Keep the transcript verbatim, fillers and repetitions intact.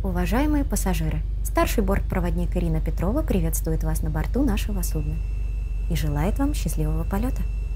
Уважаемые пассажиры, старший бортпроводник Ирина Петрова приветствует вас на борту нашего судна и желает вам счастливого полета.